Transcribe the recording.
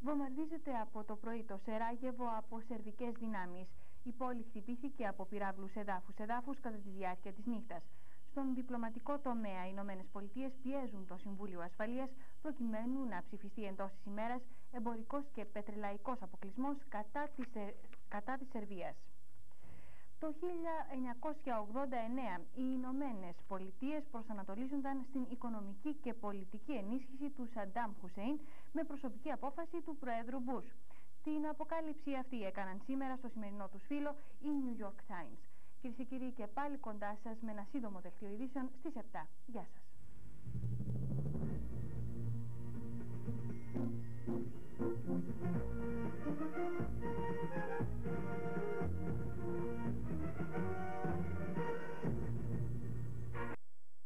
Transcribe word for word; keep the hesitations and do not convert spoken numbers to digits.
Βομβαρδίζεται από το πρωί το Σεράγεβο από σερβικές δυνάμεις. Η πόλη χτυπήθηκε από πυράβλους εδάφους-εδάφους κατά τη διάρκεια της νύχτας. Στον διπλωματικό τομέα, οι Ηνωμένες Πολιτείες πιέζουν το Συμβούλιο Ασφαλείας προκειμένου να ψηφιστεί εντός της ημέρας εμπορικός και πετρελαϊκός αποκλεισμός κατά της, κατά της Σερβίας. Το χίλια εννιακόσια ογδόντα εννέα οι Ηνωμένες Πολιτείες προσανατολίζονταν στην οικονομική και πολιτική ενίσχυση του Σαντάμ Χουσέιν με προσωπική απόφαση του Προέδρου Μπους. Την αποκάλυψη αυτή έκαναν σήμερα στο σημερινό τους φύλλο η New York Times. Κυρίες και κύριοι, και πάλι κοντά σας με ένα σύντομο δελτίο ειδήσεων στις επτά. Γεια σας.